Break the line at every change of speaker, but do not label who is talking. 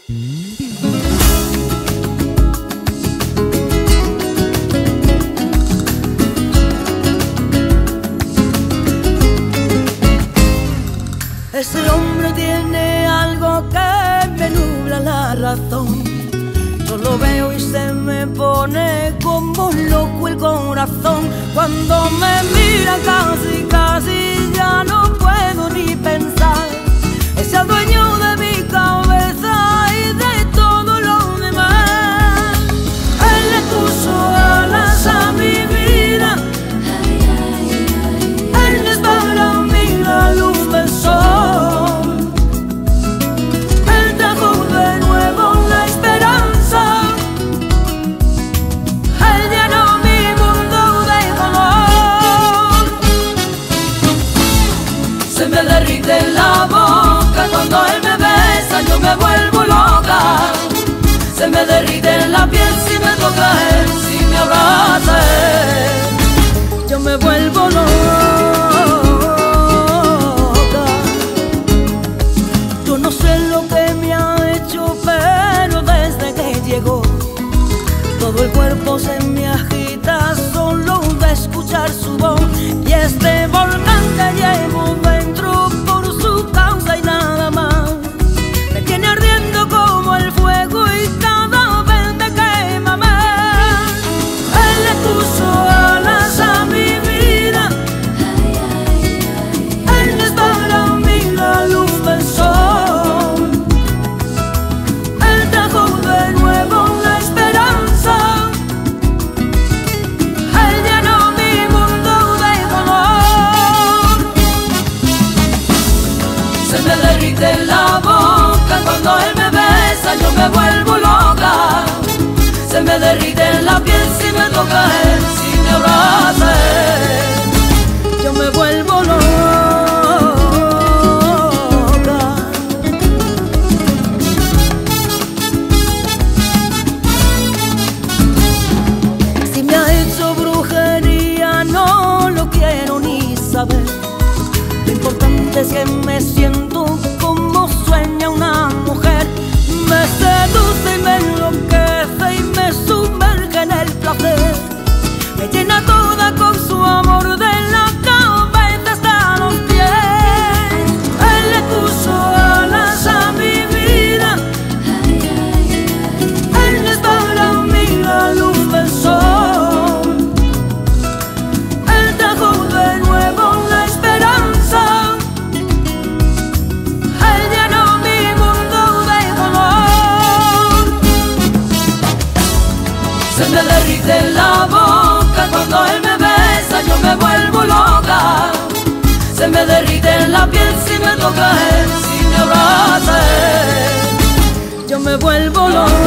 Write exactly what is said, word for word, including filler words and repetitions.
Ese hombre tiene algo que me nubla la razón. Yo lo veo y se me pone como loco el corazón. Cuando me mira casi, casi ya no puedo ni pensar. Es el dueño de mi cabeza y de todo lo demás. Él le puso alas a mi vida. Él es para mí la luz del sol. Él trajo de nuevo la esperanza. Él llenó mi mundo de color. Se me derrite la boca cuando él me besa, yo me vuelvo loca. Se me derrite la piel si me toca él, si me abraza él, yo me vuelvo loca. Yo no sé lo que me ha hecho, pero desde que llegó todo el cuerpo se me agita solo de escuchar su voz. Y este volcán que llevo dentro por su causa y nada más me tiene ardiendo como el fuego y cada vez me quema más. Él le puso alas a mi vida. Él es para mí la luz del sol. Él trajo de nuevo la esperanza. Él llenó mi mundo de color. Se me derrite la boca cuando él me besa, yo me vuelvo loca. Se me derrite la piel si me toca él, si me abraza él, yo me vuelvo loca. Si me ha hecho brujería no lo quiero ni saber. Lo importante es que me siento como sueña una mujer. Me seduce y me enloquece y me sumerge en el placer. Me llena toda con su amor de la cabeza hasta los pies. Él le puso alas a mi vida. Él es para mí la luz del sol. Él trajo de nuevo la esperanza. Él llenó mi mundo de color. Se me derrite la boca cuando él me besa, yo me vuelvo loca. Se me derrite la piel si me toca él, si me abraza él, yo me vuelvo loca.